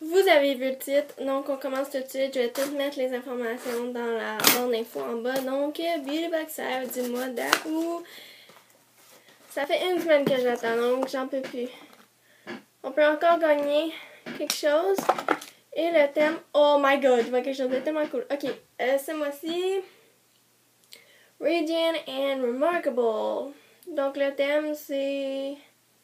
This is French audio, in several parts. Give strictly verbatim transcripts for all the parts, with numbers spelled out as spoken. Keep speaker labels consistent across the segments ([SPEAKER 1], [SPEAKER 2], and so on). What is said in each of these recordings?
[SPEAKER 1] Vous avez vu le titre, donc on commence tout de suite. Je vais tout mettre les informations dans la barre d'infos en bas. Donc, Beauty Boxer du mois d'août. Ça fait une semaine que j'attends, donc j'en peux plus. On peut encore gagner quelque chose. Et le thème, oh my god, je vois quelque chose de tellement cool. Ok, euh, ce mois-ci, Radiant and Remarkable. Donc le thème, c'est...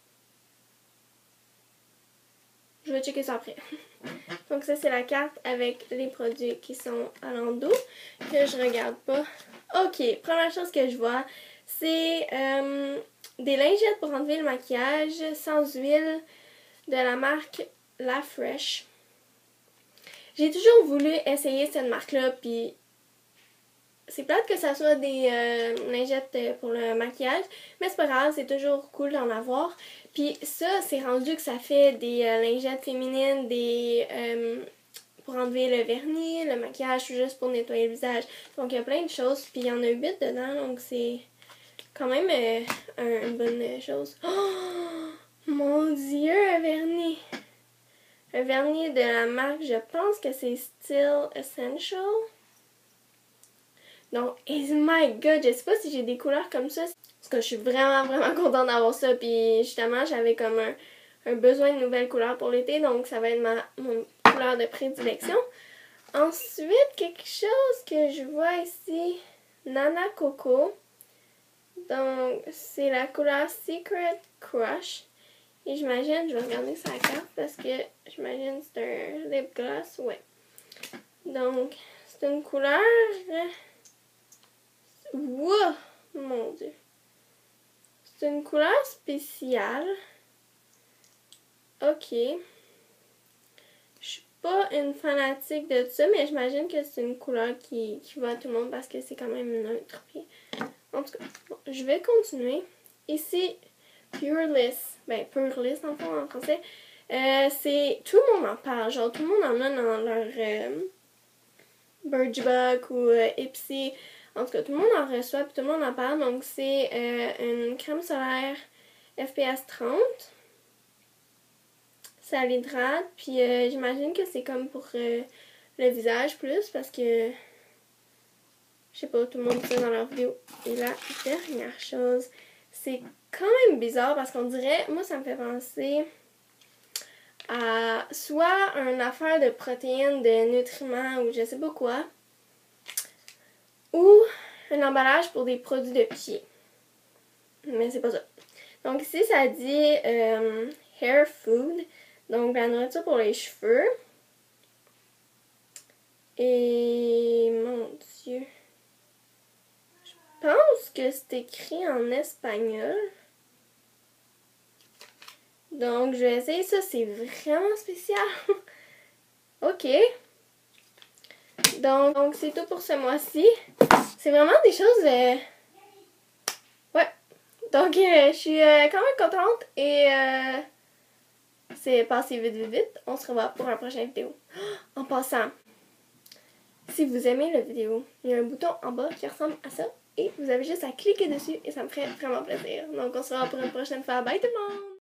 [SPEAKER 1] Je vais checker ça après. Donc ça, c'est la carte avec les produits qui sont à l'endos, que je regarde pas. Ok, première chose que je vois, c'est euh, des lingettes pour enlever le maquillage sans huile de la marque La Fresh. J'ai toujours voulu essayer cette marque-là, puis c'est plate que ça soit des euh, lingettes pour le maquillage, mais c'est pas grave, c'est toujours cool d'en avoir. Puis ça, c'est rendu que ça fait des euh, lingettes féminines, des euh, pour enlever le vernis, le maquillage, juste pour nettoyer le visage. Donc il y a plein de choses, puis il y en a huit dedans, donc c'est quand même euh, un, une bonne chose. Oh mon dieu, un vernis! Un vernis de la marque, je pense que c'est Still Essential. Donc, oh my god, je sais pas si j'ai des couleurs comme ça. Parce que je suis vraiment, vraiment contente d'avoir ça. Puis justement, j'avais comme un, un besoin de nouvelles couleurs pour l'été. Donc, ça va être ma mon couleur de prédilection. Ensuite, quelque chose que je vois ici. Nana Coco. Donc, c'est la couleur Secret Crush. Et j'imagine, je vais regarder sa carte parce que j'imagine que c'est un lip gloss. Ouais. Donc, c'est une couleur... Wow! Mon dieu. C'est une couleur spéciale. Ok. Je suis pas une fanatique de ça, mais j'imagine que c'est une couleur qui, qui va à tout le monde parce que c'est quand même neutre. Puis, en tout cas, bon, je vais continuer. Ici, Pureless. Ben, Pureless en fond en français. Euh, c'est... Tout le monde en parle. Genre, tout le monde en a dans leur euh, Birchbox ou euh, Ipsy. En tout cas, tout le monde en reçoit puis tout le monde en parle. Donc, c'est euh, une crème solaire F P S trente. Ça l'hydrate. Puis, euh, j'imagine que c'est comme pour euh, le visage plus parce que, je sais pas, tout le monde dit ça dans leur vidéo. Et la dernière chose, c'est quand même bizarre parce qu'on dirait, moi, ça me fait penser à soit une affaire de protéines, de nutriments ou je sais pas quoi. Ou un emballage pour des produits de pied. Mais c'est pas ça. Donc ici, ça dit euh, Hair Food. Donc la nourriture pour les cheveux. Et mon dieu. Je pense que c'est écrit en espagnol. Donc je vais essayer ça. C'est vraiment spécial. Ok. Donc donc c'est tout pour ce mois-ci. C'est vraiment des choses... Euh... Ouais. Donc, euh, je suis euh, quand même contente et euh, c'est passé vite, vite, vite. On se revoit pour une prochaine vidéo. En passant, si vous aimez la vidéo, il y a un bouton en bas qui ressemble à ça et vous avez juste à cliquer dessus et ça me ferait vraiment plaisir. Donc, on se revoit pour une prochaine fois. Bye tout le monde!